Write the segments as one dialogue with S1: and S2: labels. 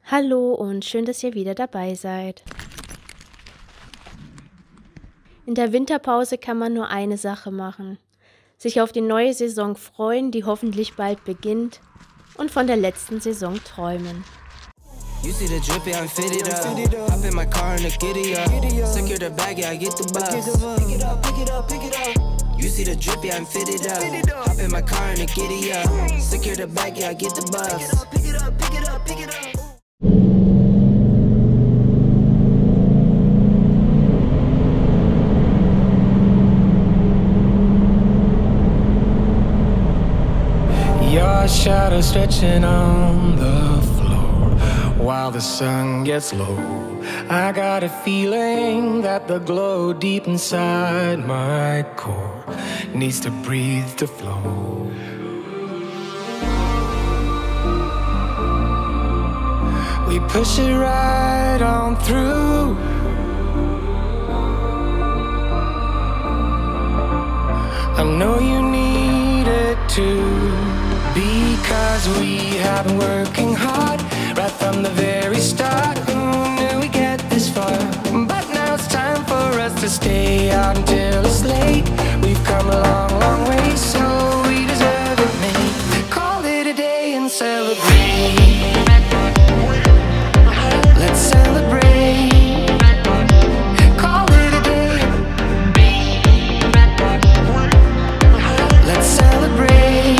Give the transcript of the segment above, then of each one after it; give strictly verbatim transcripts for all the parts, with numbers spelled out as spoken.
S1: Hallo und schön, dass ihr wieder dabei seid. In der Winterpause kann man nur eine Sache machen: sich auf die neue Saison freuen, die hoffentlich bald beginnt, und von der letzten Saison träumen.
S2: You see the drippy, I'm fitted up. Hop in my car and the giddy up. Secure the bag, yeah, I get the bus. Pick it up, pick it up, pick it up. You see the drippy, I'm fitted up. Hop in my car and the giddy up. Secure the bag, yeah, I get the bus. Pick it up, pick it up, pick it up.
S3: Your shadow stretching on the floor while the sun gets low. I got a feeling that the glow deep inside my core needs to breathe to flow. We push it right on through. I know you need it too, because we have been working hard right from the very start. Who knew we'd get this far? But now it's time for us to stay out until it's late. We've come a long, long way, so we deserve it, mate. Call it a day and celebrate. Let's celebrate. Call it a day. Let's celebrate.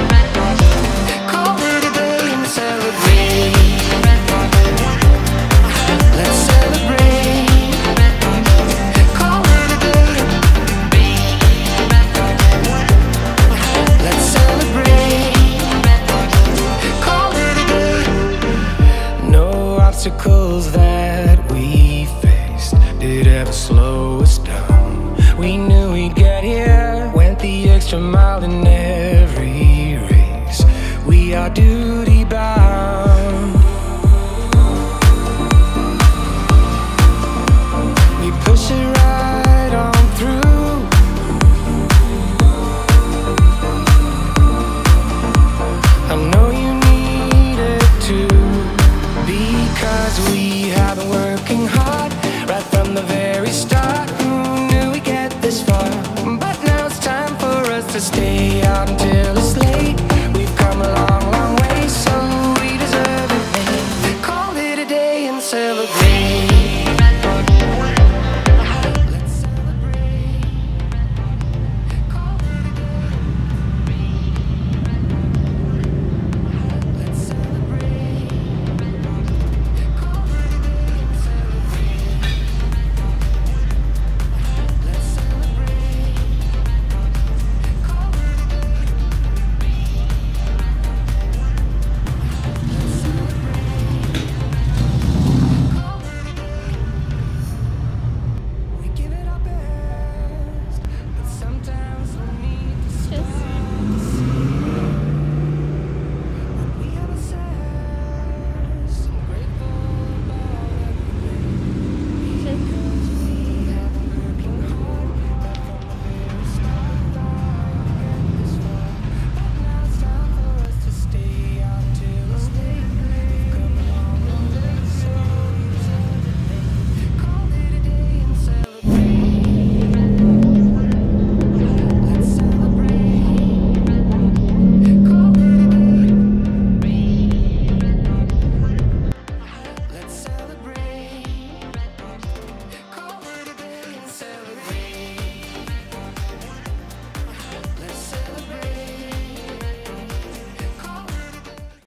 S3: Obstacles that we faced did ever slow us down. We knew we'd get here, went the extra mile in every race. We are duty bound. We push it right on through. I know you need it too, because we